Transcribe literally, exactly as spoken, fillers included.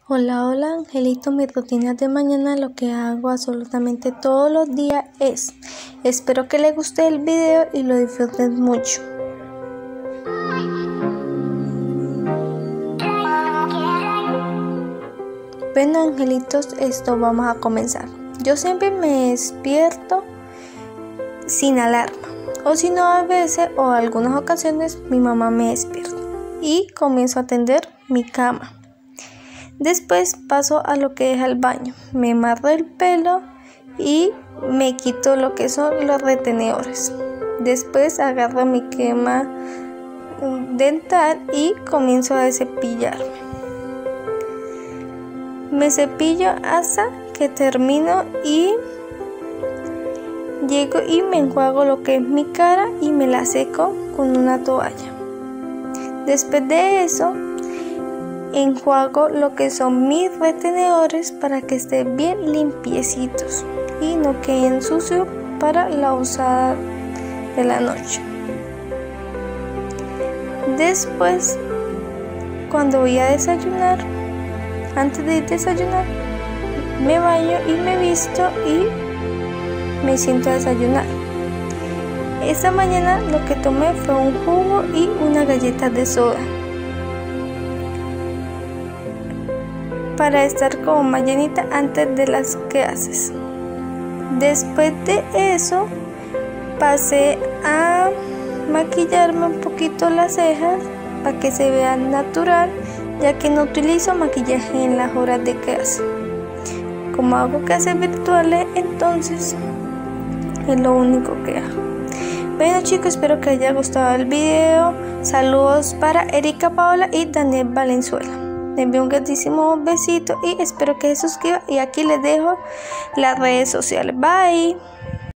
Hola, hola, Angelito. Mi rutina de mañana, lo que hago absolutamente todos los días es, espero que les guste el video y lo disfruten mucho. Bueno, angelitos, esto vamos a comenzar. Yo siempre me despierto sin alarma, o si no, a veces o algunas ocasiones mi mamá me despierta y comienzo a tender mi cama. Después paso a lo que es el baño, me amarro el pelo y me quito lo que son los retenedores. Después agarro mi crema dental y comienzo a cepillarme. Me cepillo hasta que termino y llego y me enjuago lo que es mi cara y me la seco con una toalla. Después de eso enjuago lo que son mis retenedores para que estén bien limpiecitos y no queden sucios para la usada de la noche. Después, cuando voy a desayunar, antes de ir a desayunar, me baño y me visto y me siento a desayunar. Esta mañana lo que tomé fue un jugo y una galleta de soda, para estar como más llenita antes de las clases. Después de eso pasé a maquillarme un poquito las cejas para que se vean natural, ya que no utilizo maquillaje en las horas de clase. Como hago clases virtuales, entonces es lo único que hago. Bueno, chicos, espero que les haya gustado el video. Saludos para Erika Paola y Daniel Valenzuela. Les envío un grandísimo besito y espero que se suscriban. Y aquí les dejo las redes sociales. Bye.